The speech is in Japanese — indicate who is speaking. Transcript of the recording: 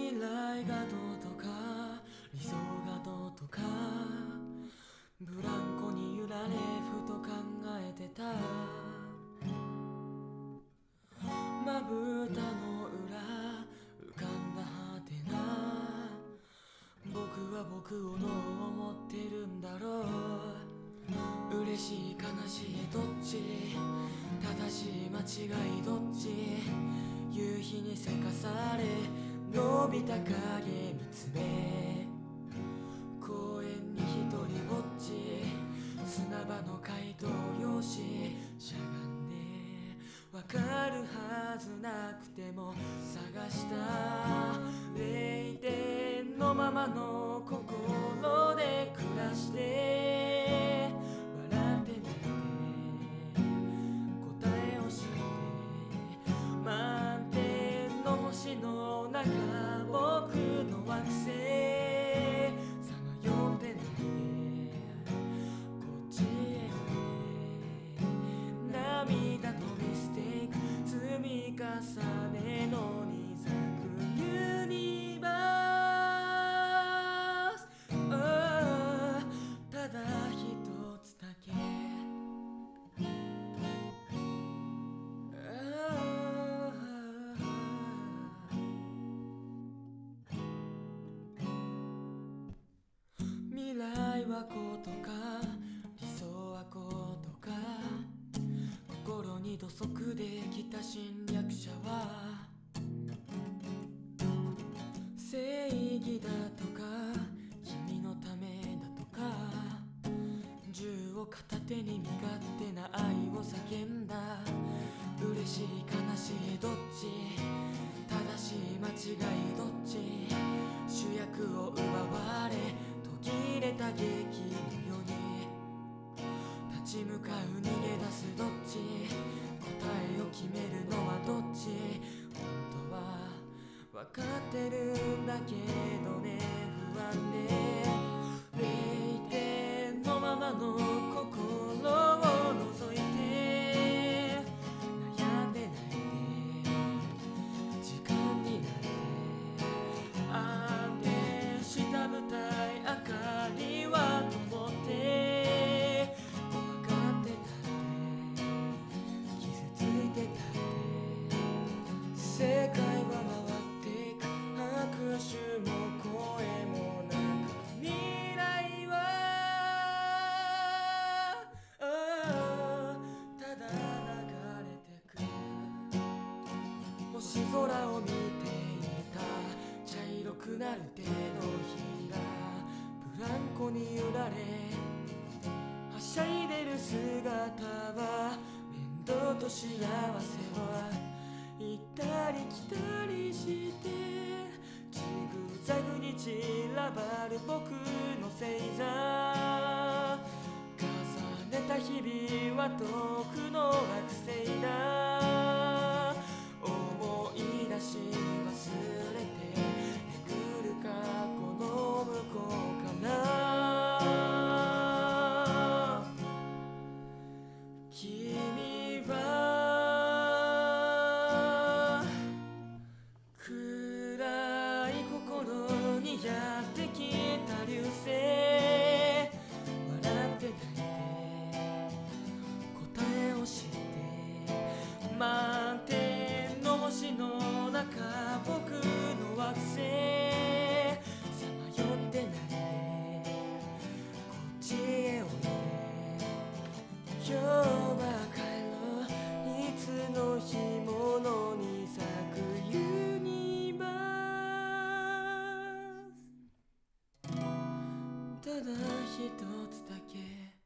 Speaker 1: 未来がどうとか理想がどうとかブランコに揺られふと考えてた。まぶたの裏浮かんだはてな、僕は僕をどう思ってるんだろう。嬉しい悲しいどっち、正しい間違いどっち、夕日にせかされ伸びた影見つめ、公園に一人ぼっち、砂場の回答用紙しゃがんで、わかるはずなくても探した。0点のままの心で暮らして、笑ってないで答えを知って、満点の星の中僕の惑星さまよってないでこっちへおいで、涙とミステイク積み重ねのに咲くユニバース、ただ一つだけ未来はこうとか理想はこうとか、心に土足できた侵略者は正義だとか君のためだとか、銃を片手に身勝手な愛を叫んだ。嬉しい悲しいどっち、正しい間違いどっち、主役を奪われ途切れた劇のように立ち向かう逃げ出すどっち、答えを決めるのはどっち、本当は分かってるんだけどね、不安で0点のままの心を覗いて、悩んでないで時間になって安定した舞台、明かりは灯って分かってたって傷ついてたって、世界は回っていく、拍手も声もなく未来はただ流れてく。星空を見ていた茶色くなる手のひら、ブランコに揺られはしゃいでる姿は、面倒と幸せは行ったり来たりして、ジグザグに散らばる僕の星座、重ねた日々は遠くの惑星だ。思い出し忘れて巡る過去の向こうから君は暗い心にやってきた流星、笑って泣いて答えを知って、満点の星の中僕の惑星さまよってないでこっちへおいで、今日は帰ろういつの日ものに咲くユニバース、ただ一つだけ